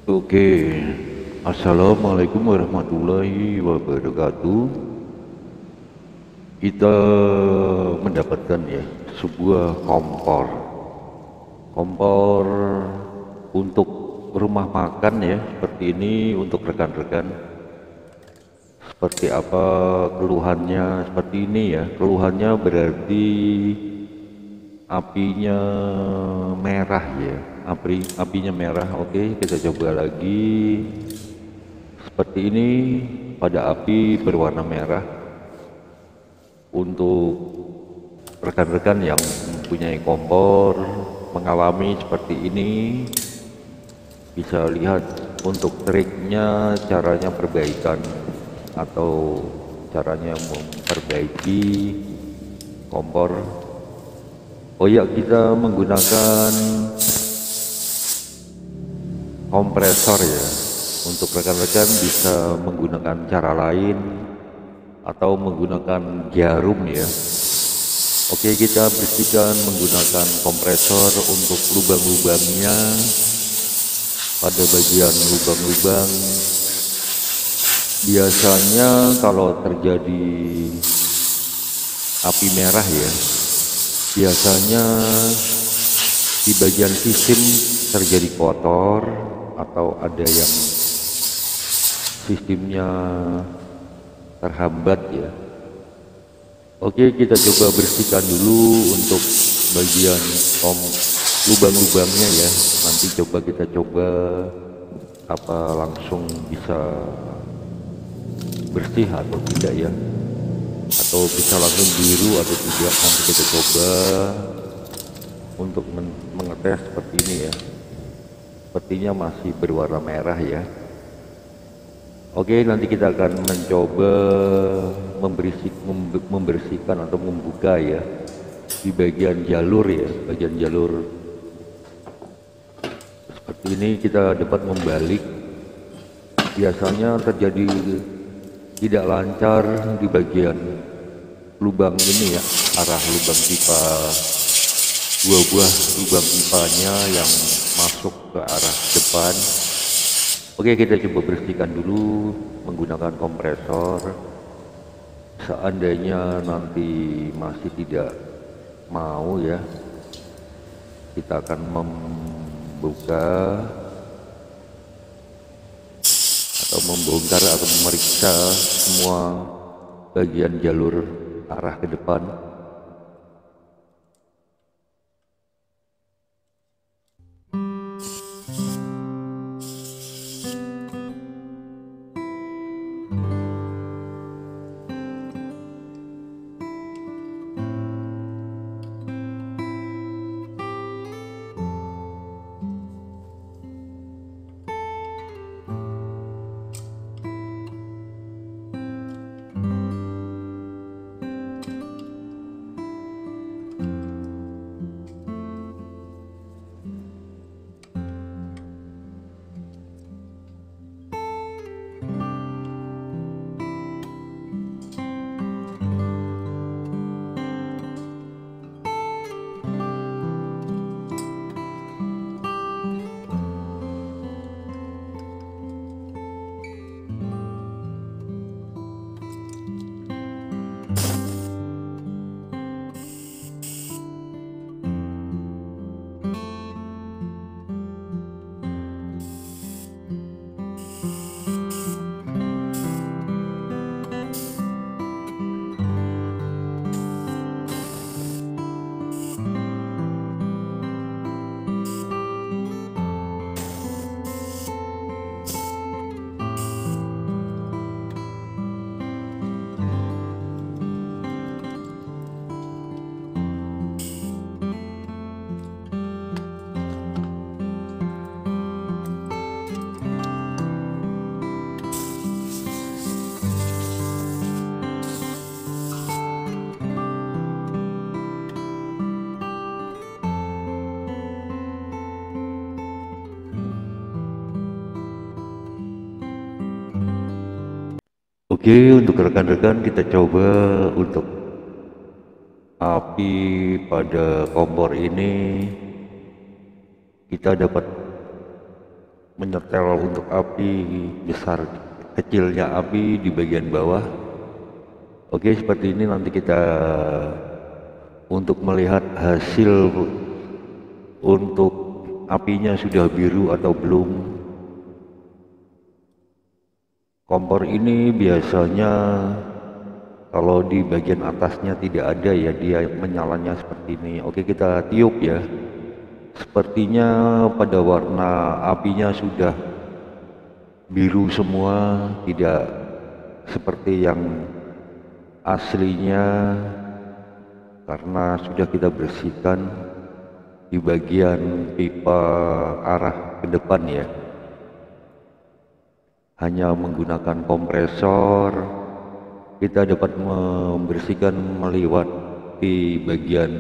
Oke, Assalamualaikum warahmatullahi wabarakatuh. Kita mendapatkan ya sebuah kompor untuk rumah makan ya, seperti ini untuk rekan-rekan. Seperti apa keluhannya? Seperti ini ya, keluhannya berarti apinya merah ya, apinya merah. Oke, kita coba lagi. Seperti ini, pada api berwarna merah. Untuk rekan-rekan yang mempunyai kompor mengalami seperti ini, bisa lihat untuk triknya, caranya perbaikan atau caranya memperbaiki kompor. Oh ya, kita menggunakan kompresor ya. Untuk rekan-rekan bisa menggunakan cara lain atau menggunakan jarum ya. Oke, kita bersihkan menggunakan kompresor untuk lubang-lubangnya. Pada bagian lubang-lubang, biasanya kalau terjadi api merah ya, biasanya di bagian sistem terjadi kotor atau ada yang sistemnya terhambat ya. Oke, kita coba bersihkan dulu untuk bagian lubang-lubangnya ya. Nanti kita coba apa langsung bisa bersih atau tidak ya, atau bisa langsung biru atau tidak. Nanti kita coba untuk mengetes seperti ini ya. Sepertinya masih berwarna merah ya. Oke, nanti kita akan mencoba membersihkan atau membuka ya di bagian jalur ya, bagian jalur seperti ini. Kita dapat membalik, biasanya terjadi tidak lancar di bagian lubang ini ya, arah lubang pipa, dua buah lubang pipanya yang masuk ke arah depan. Oke, kita coba bersihkan dulu menggunakan kompresor. Seandainya nanti masih tidak mau ya, kita akan membuka atau membongkar atau memeriksa semua bagian jalur arah ke depan. Oke, untuk rekan-rekan kita coba untuk api pada kompor ini, kita dapat menyetel untuk api besar kecilnya api di bagian bawah. Oke, seperti ini nanti kita untuk melihat hasil untuk apinya sudah biru atau belum. Kompor ini biasanya kalau di bagian atasnya tidak ada ya, dia menyalanya seperti ini. Oke, kita tiup ya. Sepertinya pada warna apinya sudah biru semua, tidak seperti yang aslinya, karena sudah kita bersihkan di bagian pipa arah ke depan ya. Hanya menggunakan kompresor kita dapat membersihkan melewati bagian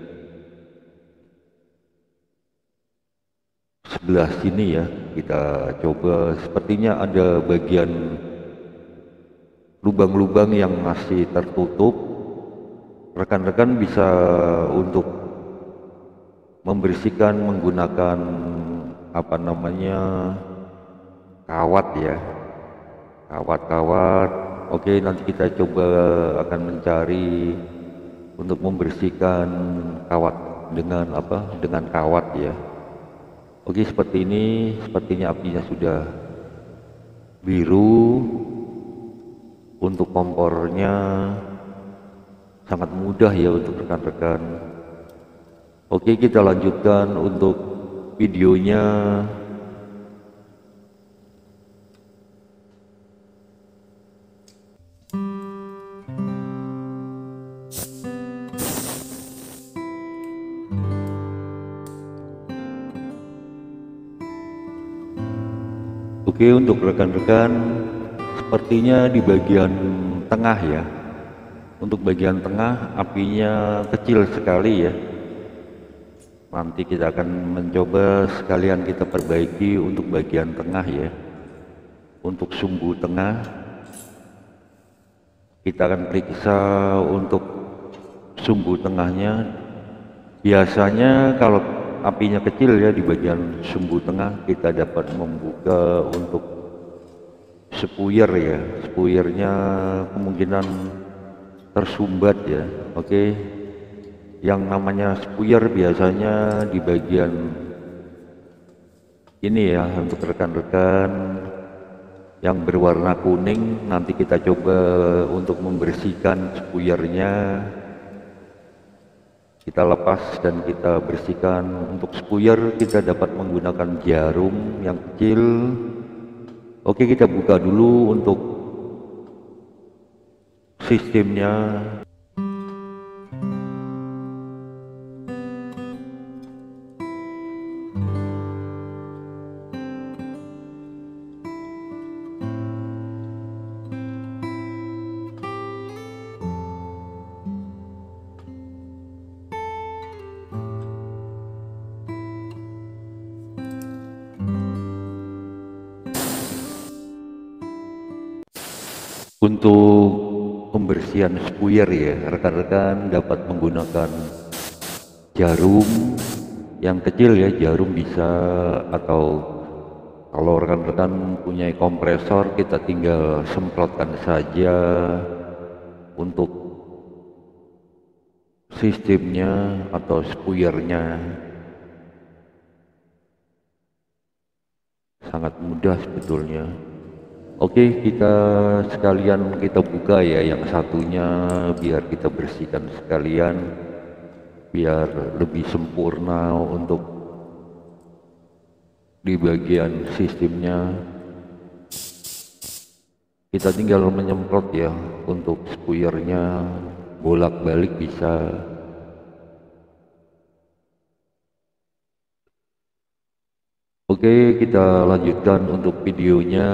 sebelah sini ya. Kita coba, sepertinya ada bagian lubang-lubang yang masih tertutup. Rekan-rekan bisa untuk membersihkan menggunakan apa namanya, kawat ya, kawat-kawat. Oke, nanti kita coba akan mencari untuk membersihkan kawat dengan apa, dengan kawat ya. Oke, seperti ini, sepertinya apinya sudah biru. Untuk kompornya sangat mudah ya untuk rekan-rekan. Oke, kita lanjutkan untuk videonya. Oke, untuk rekan-rekan, sepertinya di bagian tengah ya. Untuk bagian tengah apinya kecil sekali ya. Nanti kita akan mencoba sekalian kita perbaiki untuk bagian tengah ya. Untuk sumbu tengah kita akan periksa untuk sumbu tengahnya. Biasanya kalau apinya kecil ya di bagian sumbu tengah, kita dapat membuka untuk spuyer ya. Spuyernya kemungkinan tersumbat ya. Oke, yang namanya spuyer biasanya di bagian ini ya. Untuk rekan-rekan yang berwarna kuning, nanti kita coba untuk membersihkan spuyernya. Kita lepas dan kita bersihkan. Untuk spuyer kita dapat menggunakan jarum yang kecil. Oke, kita buka dulu untuk sistemnya. Untuk pembersihan spuyer ya, rekan-rekan dapat menggunakan jarum yang kecil ya, jarum bisa, atau kalau rekan-rekan punya kompresor kita tinggal semprotkan saja untuk sistemnya atau spuyernya. Sangat mudah sebetulnya. Oke, kita sekalian kita buka ya yang satunya biar kita bersihkan sekalian, biar lebih sempurna untuk di bagian sistemnya. Kita tinggal menyemprot ya untuk spuyernya, bolak-balik bisa. Oke, kita lanjutkan untuk videonya.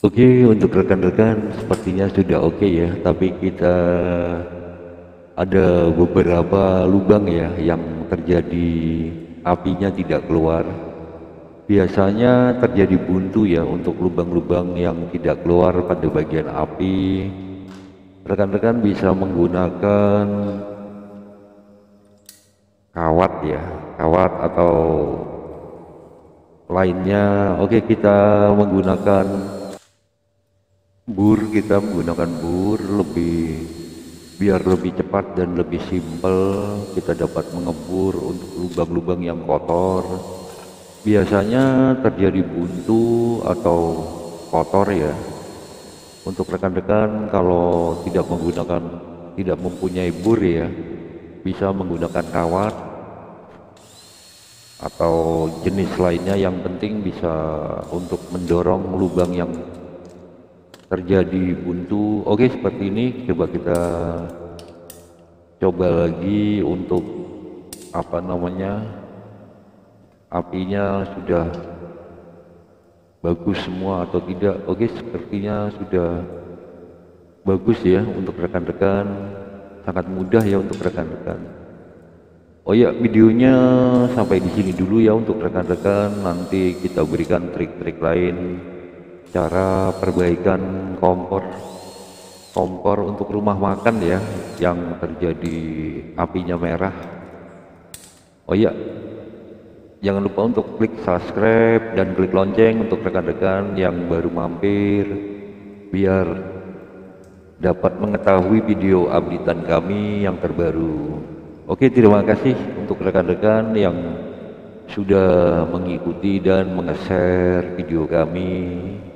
Oke, untuk rekan-rekan sepertinya sudah oke ya, tapi kita ada beberapa lubang ya yang terjadi apinya tidak keluar. Biasanya terjadi buntu ya untuk lubang-lubang yang tidak keluar pada bagian api. Rekan-rekan bisa menggunakan kawat ya, kawat atau lainnya. Oke, kita menggunakan bur, kita menggunakan bur biar lebih cepat dan lebih simpel. Kita dapat mengebur untuk lubang-lubang yang kotor. Biasanya terjadi buntu atau kotor ya. Untuk rekan-rekan kalau tidak mempunyai bur ya, bisa menggunakan kawat atau jenis lainnya, yang penting bisa untuk mendorong lubang yang terjadi buntu. Oke, seperti ini. Coba kita coba lagi untuk apinya sudah bagus semua atau tidak. Oke, sepertinya sudah bagus ya untuk rekan-rekan, sangat mudah ya untuk rekan-rekan. Oh ya, videonya sampai di sini dulu ya untuk rekan-rekan. Nanti kita berikan trik-trik lain cara perbaikan kompor untuk rumah makan ya yang terjadi apinya merah. Oh ya, jangan lupa untuk klik subscribe dan klik lonceng untuk rekan-rekan yang baru mampir, biar dapat mengetahui video updatean kami yang terbaru. Oke, terima kasih untuk rekan-rekan yang sudah mengikuti dan menge-share video kami.